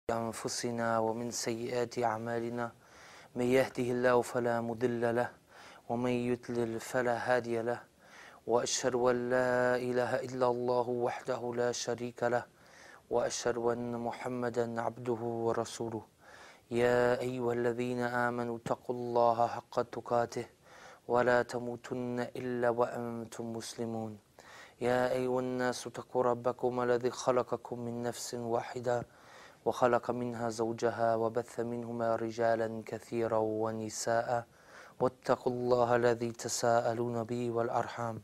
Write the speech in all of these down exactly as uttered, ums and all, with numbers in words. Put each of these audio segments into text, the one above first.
أنفسنا ومن سيئات أعمالنا من يهده الله فلا مضل له ومن يضلل فلا هادي له وأشهد أن لا إله إلا الله وحده لا شريك له وأشهد أن محمدا عبده ورسوله يا أيها الذين آمنوا اتقوا الله حق تقاته ولا تموتن إلا وأنتم مسلمون يا أيها الناس اتقوا ربكم الذي خلقكم من نفس واحدة وخلق منها زوجها وبث منهما رجالا كثيرا ونساء واتقوا الله الذي تساءلون به والأرحام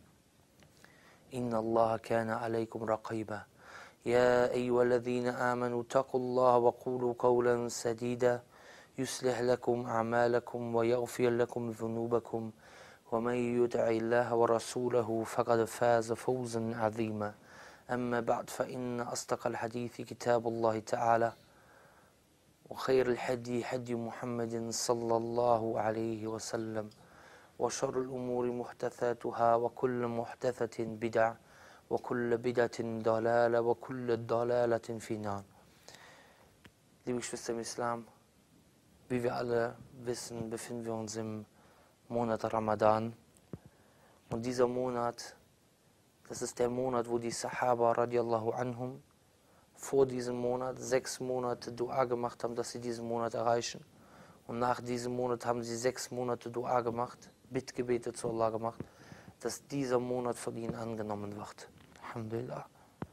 إن الله كان عليكم رقيبا يا أيها الذين آمنوا اتقوا الله وقولوا قولا سديدا يصلح لكم أعمالكم ويغفر لكم ذنوبكم ومن يطع الله ورسوله فقد فاز فوزا عظيما أما بعد فإن أصدق الحديث كتاب الله تعالى وخير الهدي هدي محمد صلى الله عليه وسلم وشر الأمور محدثاتها وكل محدثة بدعة وكل بدعة ضلالة وكل ضلالة في النار. Liebe Geschwister im Islam, wie wir alle wissen, befinden wir uns im Monat Ramadan. Und dieser Monat, das ist der Monat, wo die Sahaba radiallahu anhum vor diesem Monat sechs Monate Dua gemacht haben, dass sie diesen Monat erreichen. Und nach diesem Monat haben sie sechs Monate Dua gemacht, Bittgebete zu Allah gemacht, dass dieser Monat von ihnen angenommen wird. Alhamdulillah.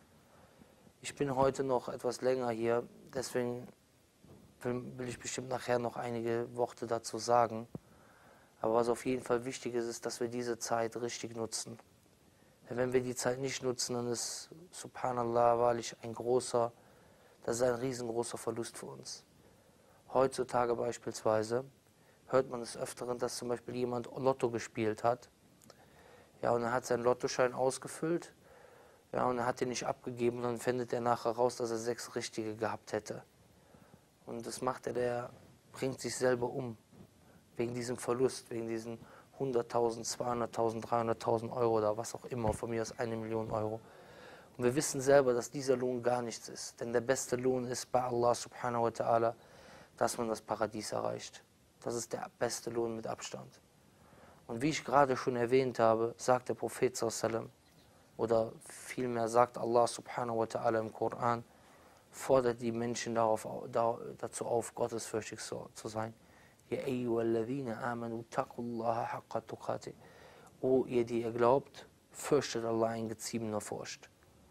Ich bin heute noch etwas länger hier, deswegen will, will ich bestimmt nachher noch einige Worte dazu sagen. Aber was auf jeden Fall wichtig ist, ist, dass wir diese Zeit richtig nutzen. Wenn wir die Zeit nicht nutzen, dann ist, subhanallah, wahrlich ein großer, das ist ein riesengroßer Verlust für uns. Heutzutage beispielsweise hört man des Öfteren, dass zum Beispiel jemand Lotto gespielt hat. Ja, und er hat seinen Lottoschein ausgefüllt, ja, und er hat den nicht abgegeben, und dann findet er nachher raus, dass er sechs richtige gehabt hätte. Und das macht er, der bringt sich selber um, wegen diesem Verlust, wegen diesen hunderttausend, zweihunderttausend, dreihunderttausend Euro oder was auch immer, von mir aus eine Million Euro. Und wir wissen selber, dass dieser Lohn gar nichts ist. Denn der beste Lohn ist bei Allah subhanahu wa ta'ala, dass man das Paradies erreicht. Das ist der beste Lohn mit Abstand. Und wie ich gerade schon erwähnt habe, sagt der Prophet sallallahu alaihi wasallam, oder vielmehr sagt Allah subhanahu wa ta'ala im Koran, fordert die Menschen darauf, dazu auf, gottesfürchtig zu sein. Ya ayyuhalladhina amanu taqullaha haqqa tuqatih. O ihr, die ihr glaubt, fürchtet Allah in geziebener Furcht.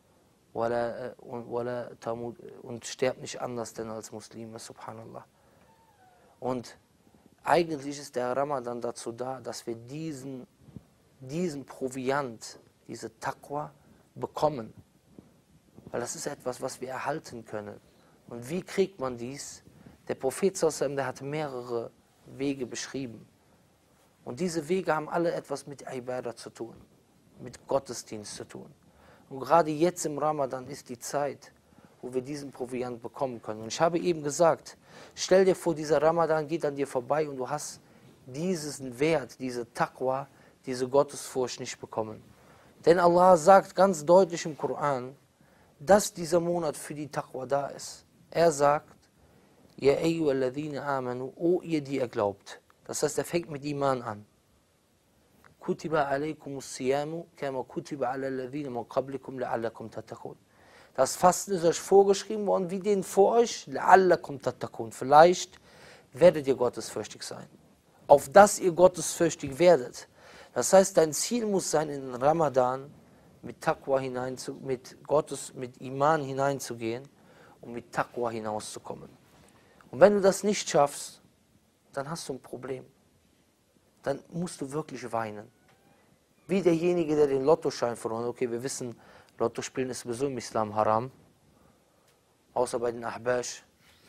Und sterbt nicht anders denn als Muslime, subhanallah. Und eigentlich ist der Ramadan dazu da, dass wir diesen, diesen Proviant, diese Taqwa bekommen. Weil das ist etwas, was wir erhalten können. Und wie kriegt man dies? Der Prophet sallallahu alaihi wasallam, der hat mehrere Wege beschrieben. Und diese Wege haben alle etwas mit Ibadah zu tun, mit Gottesdienst zu tun. Und gerade jetzt im Ramadan ist die Zeit, wo wir diesen Proviant bekommen können. Und ich habe eben gesagt, stell dir vor, dieser Ramadan geht an dir vorbei und du hast diesen Wert, diese Taqwa, diese Gottesfurcht nicht bekommen. Denn Allah sagt ganz deutlich im Koran, dass dieser Monat für die Taqwa da ist. Er sagt, Ya ayyuhalladhina amanu, o ihr, die ihr glaubt. Das heißt, er fängt mit Iman an. Kutiba alaykumus siyamu kama kutiba ala alladhina min qablikum la'allakum tattaqun. Das Fasten ist euch vorgeschrieben worden, wie den vor euch, la'allakum tattaqun. Vielleicht werdet ihr gottesfürchtig sein. Auf dass ihr gottesfürchtig werdet. Das heißt, dein Ziel muss sein, in den Ramadan mit Taqwa hineinzu, mit Gottes, mit Iman hineinzugehen und mit Taqwa hinauszukommen. Und wenn du das nicht schaffst, dann hast du ein Problem. Dann musst du wirklich weinen. Wie derjenige, der den Lottoschein verloren hat. Okay, wir wissen, Lotto spielen ist sowieso im Islam haram. Außer bei den Ahbash.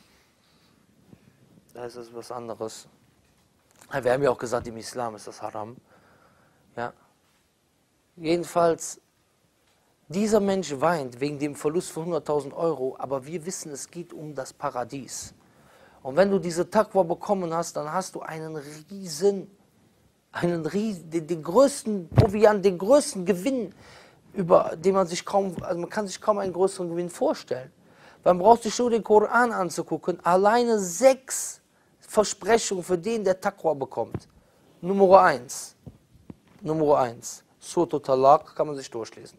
Da ist es was anderes. Wir haben ja auch gesagt, im Islam ist das haram. Ja. Jedenfalls, dieser Mensch weint wegen dem Verlust von hunderttausend Euro, aber wir wissen, es geht um das Paradies. Und wenn du diese Taqwa bekommen hast, dann hast du einen riesen, einen riesen, den, den größten Proviant, den größten Gewinn, über den man sich kaum, also man kann sich kaum einen größeren Gewinn vorstellen. Man braucht sich nur den Koran anzugucken. Alleine sechs Versprechungen für den, der Taqwa bekommt. Nummer eins. Nummer eins. Surah Talaq kann man sich durchlesen.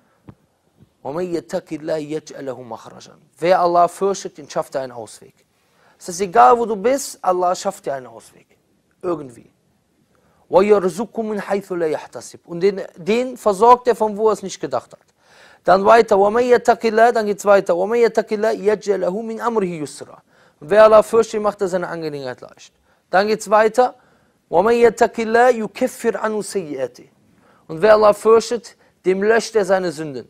Wer Allah fürchtet, den schafft er einen Ausweg. Es ist egal, wo du bist, Allah schafft dir einen Ausweg. Irgendwie. Und den, den versorgt er, von wo er es nicht gedacht hat. Dann weiter, dann geht es weiter. Und wer Allah fürchtet, macht er seine Angelegenheit leicht. Dann geht es weiter. Und wer Allah fürchtet, dem löscht er seine Sünden.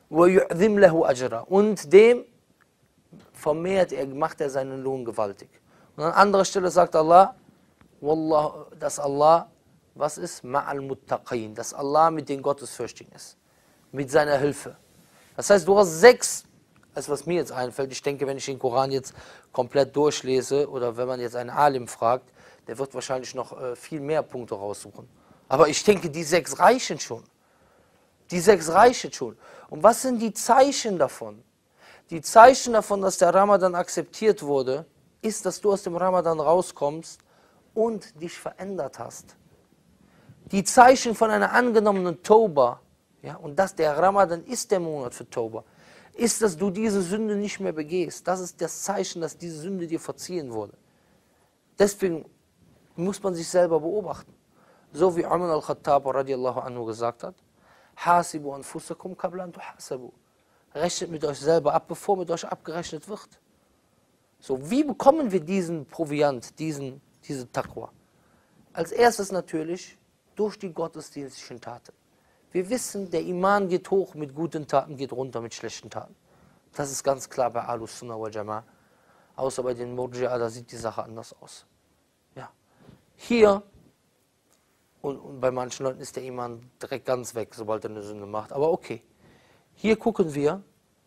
Und dem vermehrt er, macht er seinen Lohn gewaltig. Und an anderer Stelle sagt Allah, Wallah, dass Allah, was ist? Ma'al Muttaqin, dass Allah mit den Gottesfürchtigen ist. Mit seiner Hilfe. Das heißt, du hast sechs, also was mir jetzt einfällt, ich denke, wenn ich den Koran jetzt komplett durchlese oder wenn man jetzt einen Alim fragt, der wird wahrscheinlich noch äh, viel mehr Punkte raussuchen. Aber ich denke, die sechs reichen schon. Die sechs reichen schon. Und was sind die Zeichen davon? Die Zeichen davon, dass der Ramadan akzeptiert wurde, ist, dass du aus dem Ramadan rauskommst und dich verändert hast. Die Zeichen von einer angenommenen Tauba, ja, und dass der Ramadan ist der Monat für Tauba, ist, dass du diese Sünde nicht mehr begehst. Das ist das Zeichen, dass diese Sünde dir verziehen wurde. Deswegen muss man sich selber beobachten. So wie Umar al-Khattab radiallahu anhu gesagt hat, Hasibu anfusakum qabla an tuhasabu. Rechnet mit euch selber ab, bevor mit euch abgerechnet wird. So, wie bekommen wir diesen Proviant, diesen, diese Taqwa? Als erstes natürlich durch die gottesdienstlichen Taten. Wir wissen, der Iman geht hoch mit guten Taten, geht runter mit schlechten Taten. Das ist ganz klar bei Ahlus Sunnah wal Jama'ah. Außer bei den Murji'a, da sieht die Sache anders aus. Ja. Hier, und, und bei manchen Leuten ist der Iman direkt ganz weg, sobald er eine Sünde macht. Aber okay. Hier gucken wir,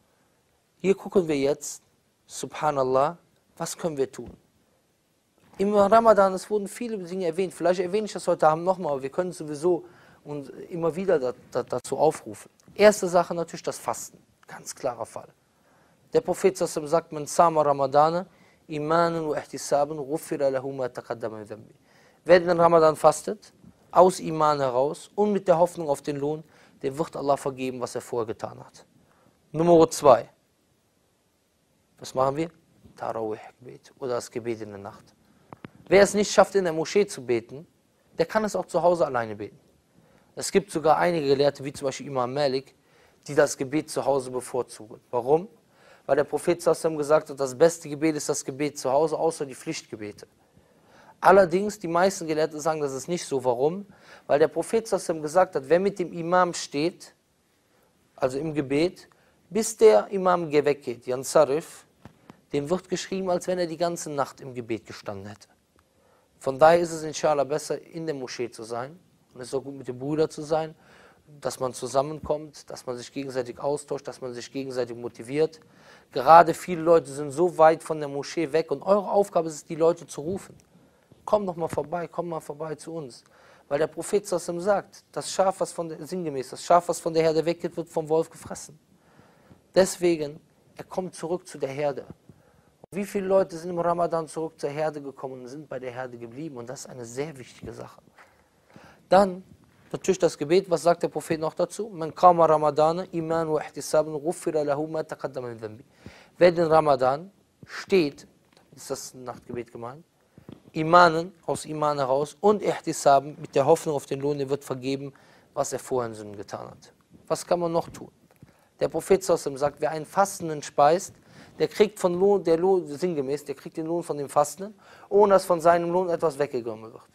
hier gucken wir jetzt, Subhanallah, was können wir tun? Im Ramadan, es wurden viele Dinge erwähnt, vielleicht erwähne ich das heute Abend nochmal, aber wir können sowieso und immer wieder da, da, dazu aufrufen. Erste Sache natürlich das Fasten, ganz klarer Fall. Der Prophet sagt, man sama Ramadana, imanan wa ihtisaban, ghufira lahu ma taqaddama min dhanbi. Wer den Ramadan fastet, aus Iman heraus und mit der Hoffnung auf den Lohn, dem wird Allah vergeben, was er vorher getan hat. Nummer zwei. Was machen wir? Tarawih-Gebet oder das Gebet in der Nacht. Wer es nicht schafft, in der Moschee zu beten, der kann es auch zu Hause alleine beten. Es gibt sogar einige Gelehrte, wie zum Beispiel Imam Malik, die das Gebet zu Hause bevorzugen. Warum? Weil der Prophet gesagt hat, das beste Gebet ist das Gebet zu Hause, außer die Pflichtgebete. Allerdings, die meisten Gelehrten sagen, das ist nicht so. Warum? Weil der Prophet gesagt hat, wer mit dem Imam steht, also im Gebet, bis der Imam weggeht, Yansarif, dem wird geschrieben, als wenn er die ganze Nacht im Gebet gestanden hätte. Von daher ist es inshallah besser, in der Moschee zu sein. Und es ist auch gut, mit dem Bruder zu sein, dass man zusammenkommt, dass man sich gegenseitig austauscht, dass man sich gegenseitig motiviert. Gerade viele Leute sind so weit von der Moschee weg und eure Aufgabe ist es, die Leute zu rufen. Komm doch mal vorbei, komm mal vorbei zu uns. Weil der Prophet sagt, das Schaf, was von der, sinngemäß, das Schaf, was von der Herde weggeht, wird vom Wolf gefressen. Deswegen, er kommt zurück zu der Herde. Und wie viele Leute sind im Ramadan zurück zur Herde gekommen und sind bei der Herde geblieben? Und das ist eine sehr wichtige Sache. Dann, natürlich das Gebet, was sagt der Prophet noch dazu? Man qama Ramadana, iman wa ihtisaban, ghufira lahu ma taqaddama min dhanbi. Wer den Ramadan steht, ist das Nachtgebet gemeint, Imanen, aus Iman heraus und Ihtisaben, mit der Hoffnung auf den Lohn, der wird vergeben, was er vorher in Sünden getan hat. Was kann man noch tun? Der Prophet sagt, wer einen Fastenden speist, der kriegt von Lohn, der Lohn, sinngemäß, der kriegt den Lohn von dem Fastenden, ohne dass von seinem Lohn etwas weggenommen wird.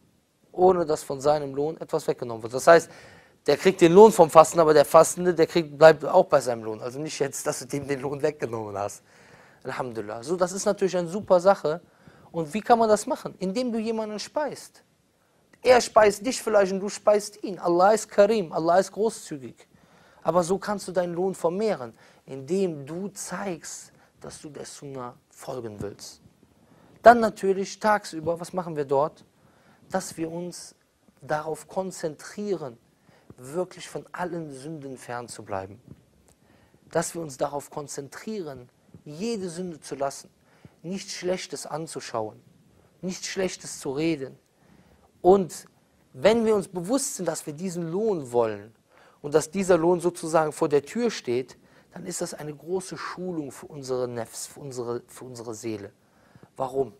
Ohne dass von seinem Lohn etwas weggenommen wird. Das heißt, der kriegt den Lohn vom Fasten, aber der Fastende, der kriegt, bleibt auch bei seinem Lohn. Also nicht jetzt, dass du dem den Lohn weggenommen hast. Alhamdulillah. So, das ist natürlich eine super Sache. Und wie kann man das machen? Indem du jemanden speist. Er speist dich vielleicht und du speist ihn. Allah ist Karim, Allah ist großzügig. Aber so kannst du deinen Lohn vermehren, indem du zeigst, dass du der Sunnah folgen willst. Dann natürlich tagsüber, was machen wir dort? Dass wir uns darauf konzentrieren, wirklich von allen Sünden fernzubleiben. Dass wir uns darauf konzentrieren, jede Sünde zu lassen, nichts Schlechtes anzuschauen, nichts Schlechtes zu reden. Und wenn wir uns bewusst sind, dass wir diesen Lohn wollen und dass dieser Lohn sozusagen vor der Tür steht, dann ist das eine große Schulung für unsere Nefs, für unsere, für unsere Seele. Warum?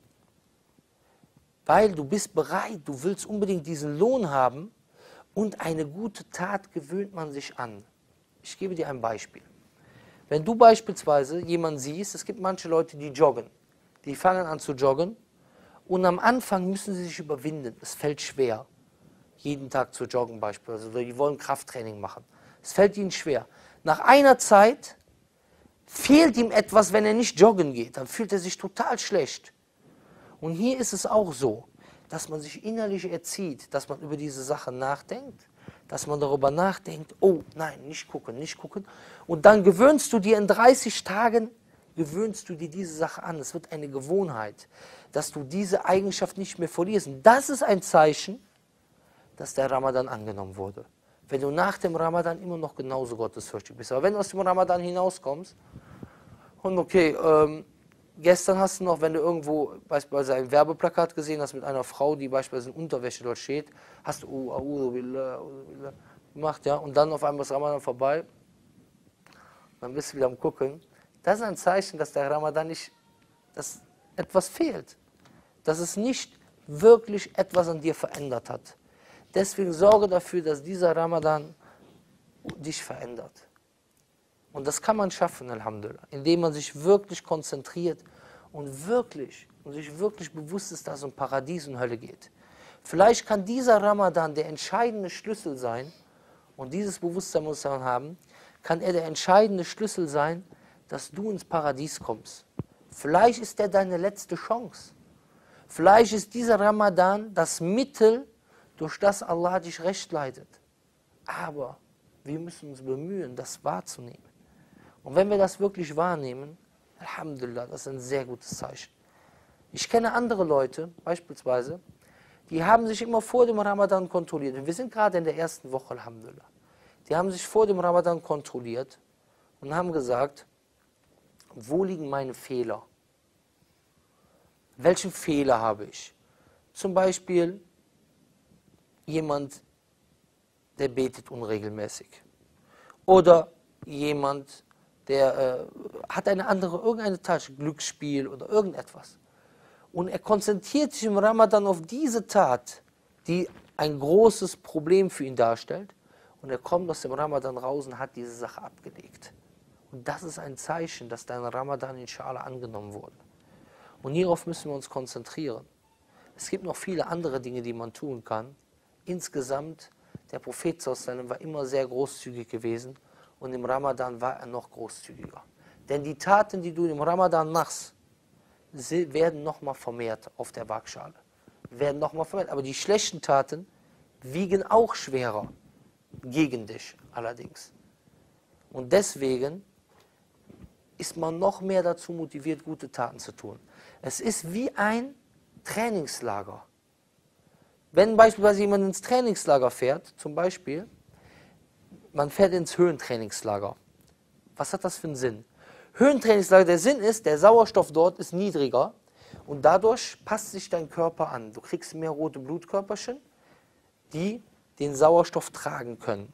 Weil du bist bereit, du willst unbedingt diesen Lohn haben und eine gute Tat gewöhnt man sich an. Ich gebe dir ein Beispiel. Wenn du beispielsweise jemanden siehst, es gibt manche Leute, die joggen, die fangen an zu joggen und am Anfang müssen sie sich überwinden. Es fällt schwer, jeden Tag zu joggen beispielsweise, oder die wollen Krafttraining machen. Es fällt ihnen schwer. Nach einer Zeit fehlt ihm etwas, wenn er nicht joggen geht, dann fühlt er sich total schlecht. Und hier ist es auch so, dass man sich innerlich erzieht, dass man über diese Sache nachdenkt, dass man darüber nachdenkt, oh nein, nicht gucken, nicht gucken. Und dann gewöhnst du dir in dreißig Tagen, gewöhnst du dir diese Sache an. Es wird eine Gewohnheit, dass du diese Eigenschaft nicht mehr verlierst. Und das ist ein Zeichen, dass der Ramadan angenommen wurde. Wenn du nach dem Ramadan immer noch genauso gottesfürchtig bist. Aber wenn du aus dem Ramadan hinauskommst und okay, ähm, gestern hast du noch, wenn du irgendwo beispielsweise ein Werbeplakat gesehen hast mit einer Frau, die beispielsweise in Unterwäsche dort steht, hast du uh, a'udhu billah, a'udhu billah gemacht, ja, und dann auf einmal ist Ramadan vorbei, dann bist du wieder am Gucken. Das ist ein Zeichen, dass der Ramadan nicht, dass etwas fehlt, dass es nicht wirklich etwas an dir verändert hat. Deswegen sorge dafür, dass dieser Ramadan dich verändert. Und das kann man schaffen, Alhamdulillah, indem man sich wirklich konzentriert und wirklich, und sich wirklich bewusst ist, dass es um Paradies und Hölle geht. Vielleicht kann dieser Ramadan der entscheidende Schlüssel sein, und dieses Bewusstsein muss man haben, kann er der entscheidende Schlüssel sein, dass du ins Paradies kommst. Vielleicht ist er deine letzte Chance. Vielleicht ist dieser Ramadan das Mittel, durch das Allah dich recht leitet. Aber wir müssen uns bemühen, das wahrzunehmen. Und wenn wir das wirklich wahrnehmen, Alhamdulillah, das ist ein sehr gutes Zeichen. Ich kenne andere Leute, beispielsweise, die haben sich immer vor dem Ramadan kontrolliert. Und wir sind gerade in der ersten Woche, Alhamdulillah. Die haben sich vor dem Ramadan kontrolliert und haben gesagt, wo liegen meine Fehler? Welchen Fehler habe ich? Zum Beispiel jemand, der betet unregelmäßig. Oder jemand, der äh, hat eine andere, irgendeine Tasche, Glücksspiel oder irgendetwas. Und er konzentriert sich im Ramadan auf diese Tat, die ein großes Problem für ihn darstellt. Und er kommt aus dem Ramadan raus und hat diese Sache abgelegt. Und das ist ein Zeichen, dass dein Ramadan inshallah angenommen wurde. Und hierauf müssen wir uns konzentrieren. Es gibt noch viele andere Dinge, die man tun kann. Insgesamt, der Prophet sallallahu alaihi wasallam war immer sehr großzügig gewesen. Und im Ramadan war er noch großzügiger. Denn die Taten, die du im Ramadan machst, werden nochmal vermehrt auf der Waagschale. Werden nochmal vermehrt. Aber die schlechten Taten wiegen auch schwerer gegen dich allerdings. Und deswegen ist man noch mehr dazu motiviert, gute Taten zu tun. Es ist wie ein Trainingslager. Wenn beispielsweise jemand ins Trainingslager fährt, zum Beispiel, man fährt ins Höhentrainingslager. Was hat das für einen Sinn? Höhentrainingslager, der Sinn ist, der Sauerstoff dort ist niedriger und dadurch passt sich dein Körper an. Du kriegst mehr rote Blutkörperchen, die den Sauerstoff tragen können.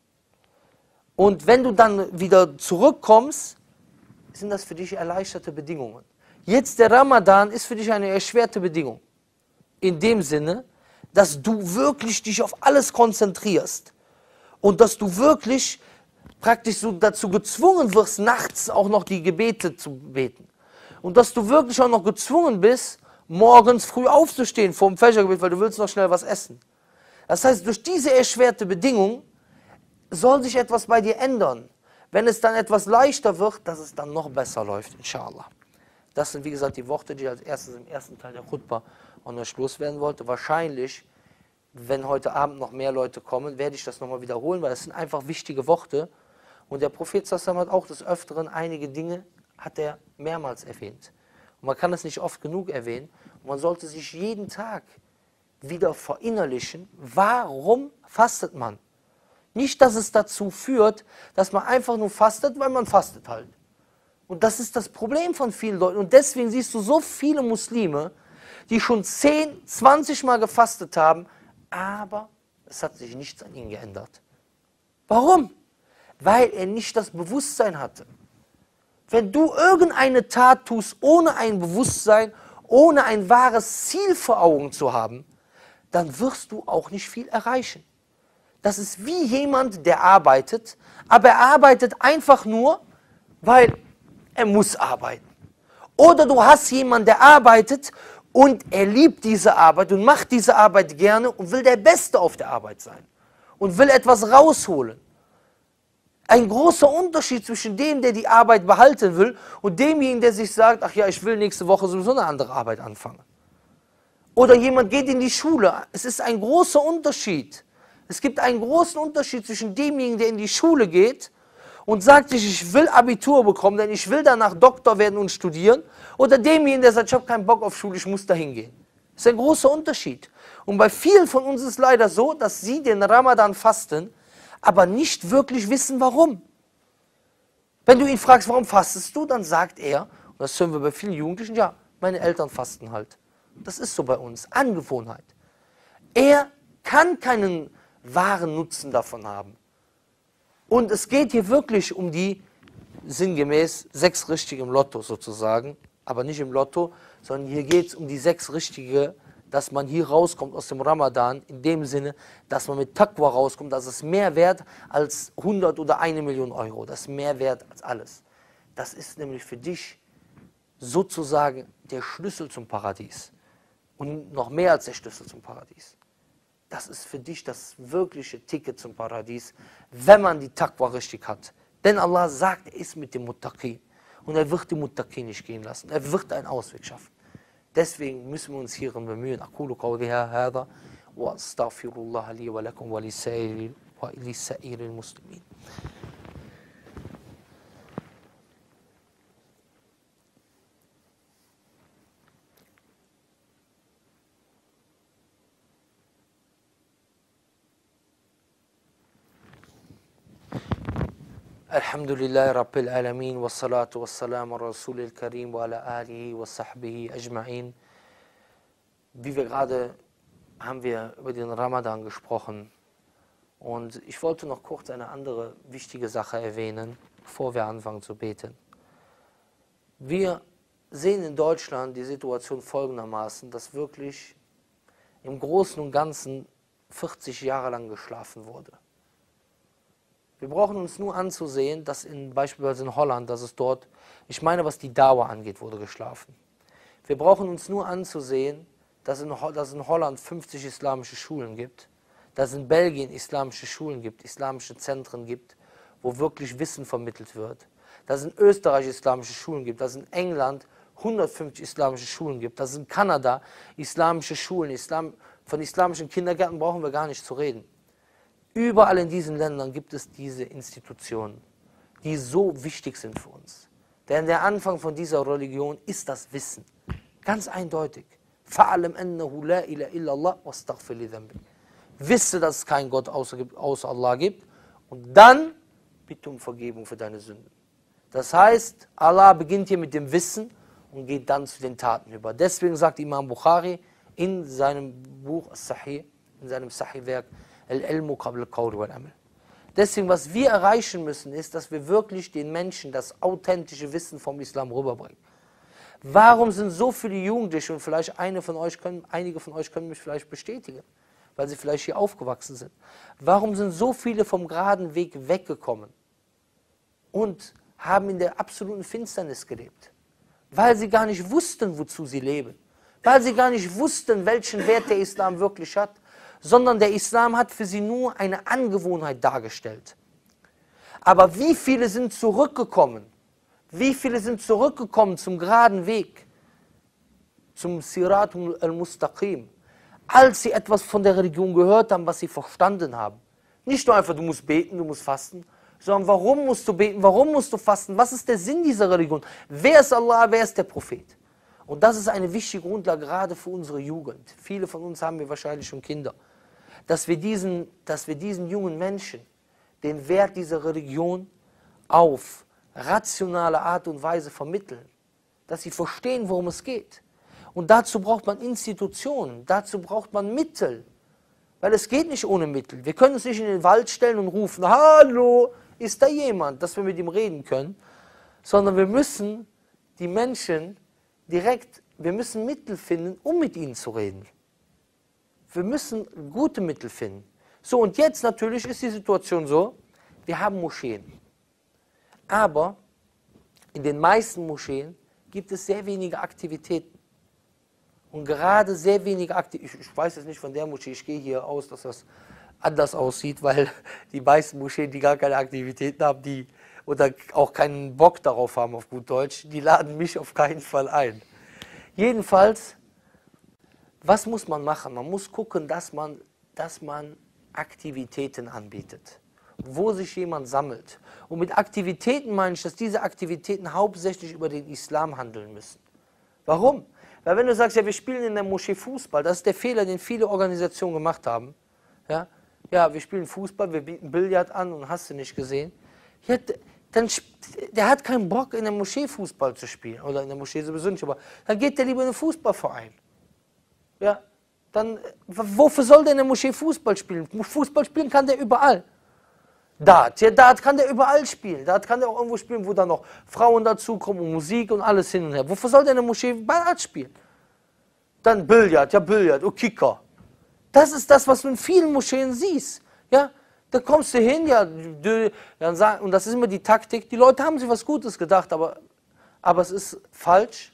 Und wenn du dann wieder zurückkommst, sind das für dich erleichterte Bedingungen. Jetzt der Ramadan ist für dich eine erschwerte Bedingung. In dem Sinne, dass du wirklich dich auf alles konzentrierst. Und dass du wirklich praktisch so dazu gezwungen wirst, nachts auch noch die Gebete zu beten. Und dass du wirklich auch noch gezwungen bist, morgens früh aufzustehen vor dem Fajr-Gebet, weil du willst noch schnell was essen. Das heißt, durch diese erschwerte Bedingung soll sich etwas bei dir ändern. Wenn es dann etwas leichter wird, dass es dann noch besser läuft, inshallah. Das sind, wie gesagt, die Worte, die ich als erstes im ersten Teil der Khutbah auch noch Schluss werden wollte. Wahrscheinlich, wenn heute Abend noch mehr Leute kommen, werde ich das nochmal wiederholen, weil das sind einfach wichtige Worte. Und der Prophet sallallahu alaihi wasallam hat auch des Öfteren einige Dinge, hat er mehrmals erwähnt. Und man kann es nicht oft genug erwähnen. Und man sollte sich jeden Tag wieder verinnerlichen, warum fastet man? Nicht, dass es dazu führt, dass man einfach nur fastet, weil man fastet halt. Und das ist das Problem von vielen Leuten. Und deswegen siehst du so viele Muslime, die schon zehn, zwanzig Mal gefastet haben, aber es hat sich nichts an ihnen geändert. Warum? Weil er nicht das Bewusstsein hatte. Wenn du irgendeine Tat tust, ohne ein Bewusstsein, ohne ein wahres Ziel vor Augen zu haben, dann wirst du auch nicht viel erreichen. Das ist wie jemand, der arbeitet, aber er arbeitet einfach nur, weil er muss arbeiten. Oder du hast jemanden, der arbeitet und er liebt diese Arbeit und macht diese Arbeit gerne und will der Beste auf der Arbeit sein und will etwas rausholen. Ein großer Unterschied zwischen dem, der die Arbeit behalten will, und demjenigen, der sich sagt, ach ja, ich will nächste Woche sowieso eine andere Arbeit anfangen. Oder jemand geht in die Schule. Es ist ein großer Unterschied. Es gibt einen großen Unterschied zwischen demjenigen, der in die Schule geht und sagt sich, ich will Abitur bekommen, denn ich will danach Doktor werden und studieren, oder demjenigen, der sagt, ich habe keinen Bock auf Schule, ich muss da hingehen. Das ist ein großer Unterschied. Und bei vielen von uns ist es leider so, dass sie den Ramadan fasten, aber nicht wirklich wissen, warum. Wenn du ihn fragst, warum fastest du, dann sagt er, und das hören wir bei vielen Jugendlichen, ja, meine Eltern fasten halt. Das ist so bei uns, Angewohnheit. Er kann keinen wahren Nutzen davon haben. Und es geht hier wirklich um die, sinngemäß, sechs Richtige im Lotto sozusagen, aber nicht im Lotto, sondern hier geht es um die sechs Richtige, dass man hier rauskommt aus dem Ramadan, in dem Sinne, dass man mit Taqwa rauskommt, dass es mehr wert als hundert oder eine Million Euro. Das ist mehr wert als alles. Das ist nämlich für dich sozusagen der Schlüssel zum Paradies. Und noch mehr als der Schlüssel zum Paradies. Das ist für dich das wirkliche Ticket zum Paradies, wenn man die Taqwa richtig hat. Denn Allah sagt, er ist mit dem Muttaqin. Und er wird die Muttaqin nicht gehen lassen. Er wird einen Ausweg schaffen. Deswegen müssen wir uns hierin bemühen. أقول قولي هذا وأستغفر الله لي ولكم ولسائر ولسائر المسلمين. Alhamdulillah Rabbil Alamin, wassalatu wassalamu ala Rasulil Karim wa ala alihi wa sahbihi ajma'in. Wie wir gerade, haben wir über den Ramadan gesprochen. Und ich wollte noch kurz eine andere wichtige Sache erwähnen, bevor wir anfangen zu beten. Wir sehen in Deutschland die Situation folgendermaßen, dass wirklich im Großen und Ganzen vierzig Jahre lang geschlafen wurde. Wir brauchen uns nur anzusehen, dass in, beispielsweise in Holland, dass es dort, ich meine, was die Dauer angeht, wurde geschlafen. Wir brauchen uns nur anzusehen, dass in, dass es in Holland fünfzig islamische Schulen gibt, dass es in Belgien islamische Schulen gibt, islamische Zentren gibt, wo wirklich Wissen vermittelt wird, dass es in Österreich islamische Schulen gibt, dass es in England hundertfünfzig islamische Schulen gibt, dass es in Kanada islamische Schulen, Islam, von islamischen Kindergärten brauchen wir gar nicht zu reden. Überall in diesen Ländern gibt es diese Institutionen, die so wichtig sind für uns. Denn der Anfang von dieser Religion ist das Wissen. Ganz eindeutig. Wisse, dass es keinen Gott außer, außer Allah gibt, und dann bitte um Vergebung für deine Sünden. Das heißt, Allah beginnt hier mit dem Wissen und geht dann zu den Taten über. Deswegen sagt Imam Bukhari in seinem Buch As-Sahih, in seinem Sahih-Werk, Al-Ilmu qabl al-Qawl wal-Amal. Deswegen, was wir erreichen müssen, ist, dass wir wirklich den Menschen das authentische Wissen vom Islam rüberbringen. Warum sind so viele Jugendliche, und vielleicht eine von euch können, einige von euch können mich vielleicht bestätigen, weil sie vielleicht hier aufgewachsen sind. Warum sind so viele vom geraden Weg weggekommen und haben in der absoluten Finsternis gelebt? Weil sie gar nicht wussten, wozu sie leben. Weil sie gar nicht wussten, welchen Wert der Islam wirklich hat. Sondern der Islam hat für sie nur eine Angewohnheit dargestellt. Aber wie viele sind zurückgekommen? Wie viele sind zurückgekommen zum geraden Weg? Zum Sirat al-Mustaqim? Als sie etwas von der Religion gehört haben, was sie verstanden haben. Nicht nur einfach, du musst beten, du musst fasten, sondern warum musst du beten, warum musst du fasten? Was ist der Sinn dieser Religion? Wer ist Allah, wer ist der Prophet? Und das ist eine wichtige Grundlage, gerade für unsere Jugend. Viele von uns haben wir wahrscheinlich schon Kinder. Dass wir diesen, dass wir diesen jungen Menschen den Wert dieser Religion auf rationale Art und Weise vermitteln, dass sie verstehen, worum es geht. Und dazu braucht man Institutionen, dazu braucht man Mittel, weil es geht nicht ohne Mittel. Wir können uns nicht in den Wald stellen und rufen, hallo, ist da jemand, dass wir mit ihm reden können, sondern wir müssen die Menschen direkt, wir müssen Mittel finden, um mit ihnen zu reden. Wir müssen gute Mittel finden. So, und jetzt natürlich ist die Situation so, wir haben Moscheen. Aber in den meisten Moscheen gibt es sehr wenige Aktivitäten. Und gerade sehr wenige Aktivitäten, ich weiß jetzt nicht von der Moschee, ich gehe hier aus, dass das anders aussieht, weil die meisten Moscheen, die gar keine Aktivitäten haben, die oder auch keinen Bock darauf haben, auf gut Deutsch, die laden mich auf keinen Fall ein. Jedenfalls, was muss man machen? Man muss gucken, dass man, dass man Aktivitäten anbietet, wo sich jemand sammelt. Und mit Aktivitäten meine ich, dass diese Aktivitäten hauptsächlich über den Islam handeln müssen. Warum? Weil wenn du sagst, ja, wir spielen in der Moschee Fußball, das ist der Fehler, den viele Organisationen gemacht haben. Ja, ja, wir spielen Fußball, wir bieten Billard an und hast du nicht gesehen. Ja, dann, der hat keinen Bock, in der Moschee Fußball zu spielen. Oder in der Moschee sowieso nicht, aber dann geht der lieber in den Fußballverein. Ja, dann, wofür soll der in der Moschee Fußball spielen? Fußball spielen kann der überall. Dart, ja, Dart kann der überall spielen. Dart kann der auch irgendwo spielen, wo dann noch Frauen dazukommen und Musik und alles hin und her. Wofür soll der in der Moschee Dart spielen? Dann Billard, ja Billard, und Kicker. Das ist das, was du in vielen Moscheen siehst. Ja, da kommst du hin, ja, dann sagen, und das ist immer die Taktik, die Leute haben sich was Gutes gedacht, aber, aber es ist falsch.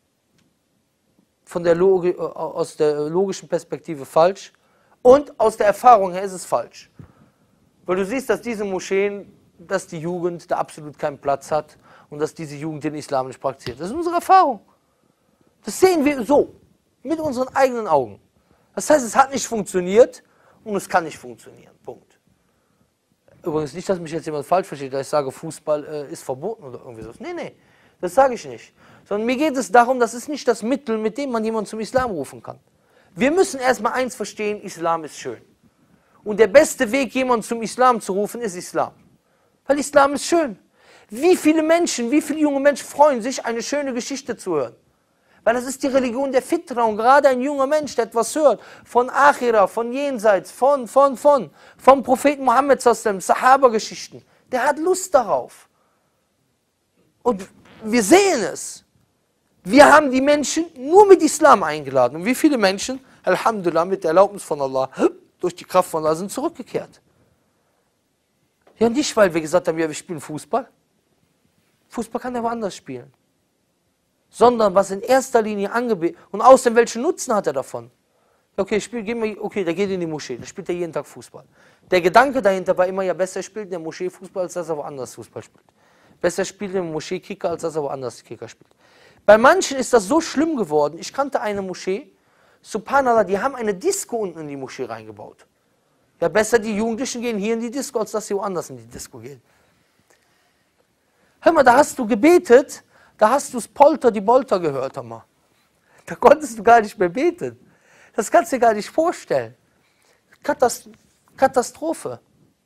Von der Logi aus der logischen Perspektive falsch. Und aus der Erfahrung her ist es falsch. Weil du siehst, dass diese Moscheen, dass die Jugend da absolut keinen Platz hat und dass diese Jugend den Islam nicht praktiziert. Das ist unsere Erfahrung. Das sehen wir so, mit unseren eigenen Augen. Das heißt, es hat nicht funktioniert und es kann nicht funktionieren. Punkt. Übrigens nicht, dass mich jetzt jemand falsch versteht, dass ich sage, Fußball äh, ist verboten oder irgendwie so. Nee, nee, das sage ich nicht. Sondern mir geht es darum, das ist nicht das Mittel, mit dem man jemanden zum Islam rufen kann. Wir müssen erstmal eins verstehen, Islam ist schön. Und der beste Weg, jemanden zum Islam zu rufen, ist Islam. Weil Islam ist schön. Wie viele Menschen, wie viele junge Menschen freuen sich, eine schöne Geschichte zu hören? Weil das ist die Religion der Fitra. Und gerade ein junger Mensch, der etwas hört, von Akhira, von Jenseits, von, von, von, vom Propheten Mohammed, Sahaba-Geschichten, der hat Lust darauf. Und wir sehen es. Wir haben die Menschen nur mit Islam eingeladen. Und wie viele Menschen, Alhamdulillah, mit der Erlaubnis von Allah, durch die Kraft von Allah sind zurückgekehrt. Ja, nicht, weil wir gesagt haben, ja, wir spielen Fußball. Fußball kann er woanders spielen. Sondern was in erster Linie angebetet, und außerdem, welchen Nutzen hat er davon? Okay, spiel, geh mal, okay, der geht in die Moschee, da spielt er jeden Tag Fußball. Der Gedanke dahinter war immer, ja, besser spielt in der Moschee Fußball, als dass er woanders Fußball spielt. Besser spielt in der Moschee Kicker, als dass er woanders Kicker spielt. Bei manchen ist das so schlimm geworden. Ich kannte eine Moschee, Subhanallah, die haben eine Disco unten in die Moschee reingebaut. Ja, besser die Jugendlichen gehen hier in die Disco, als dass sie woanders in die Disco gehen. Hör mal, da hast du gebetet, da hast du das Polter, die Bolter gehört, hör mal. Da konntest du gar nicht mehr beten. Das kannst du dir gar nicht vorstellen. Katast- Katastrophe.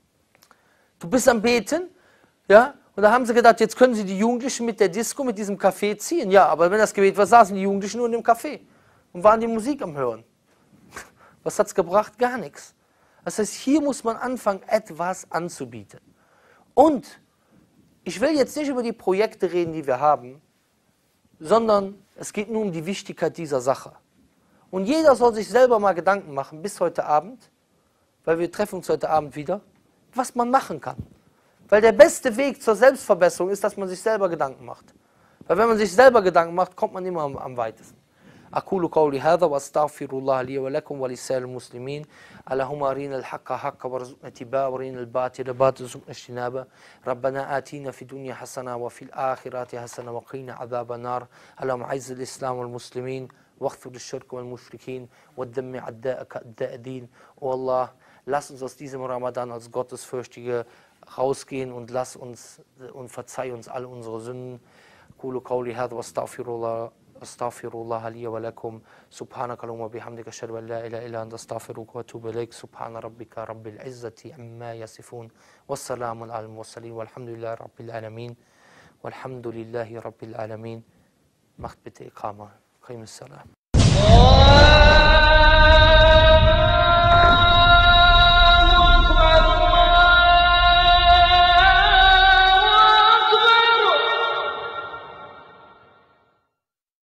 Du bist am Beten, ja, und da haben sie gedacht, jetzt können sie die Jugendlichen mit der Disco, mit diesem Café ziehen. Ja, aber wenn das Gebet war, saßen die Jugendlichen nur in dem Café und waren die Musik am Hören. Was hat es gebracht? Gar nichts. Das heißt, hier muss man anfangen, etwas anzubieten. Und ich will jetzt nicht über die Projekte reden, die wir haben, sondern es geht nur um die Wichtigkeit dieser Sache. Und jeder soll sich selber mal Gedanken machen, bis heute Abend, weil wir treffen uns heute Abend wieder, was man machen kann. Weil der beste Weg zur Selbstverbesserung ist, dass man sich selber Gedanken macht. Weil wenn man sich selber Gedanken macht, kommt man immer am, am weitesten. أقول قولي هذا وأستغفر الله لي ولكم ولسائر المسلمين اللهم أرنا الحق حقا وارزقنا اتباعه وأرنا الباطل باطلا وارزقنا اجتنابه ربنا آتنا في الدنيا حسنة وفي الآخرة حسنة وقنا عذاب النار اللهم أعز الإسلام والمسلمين واغفر الشرك والمشركين ودمر أعداءك أعداء الدين. Oh Allah, lass uns aus diesem Ramadan als Gottesfürchtige rausgehen und lass uns und verzeih uns alle unsere Sünden. أقول قولي هذا وأستغفر الله أستغفر الله لي ولكم سبحانك اللهم وبحمدك أشهد أن لا إله إلا أنت أستغفرك وأتوب إليك سبحان ربك رب العزة عما يصفون والسلام على المرسلين والحمد لله رب العالمين Walhamdulillahi Rabbil Alamin. Macht bitte Iqama. Qaimus Salam.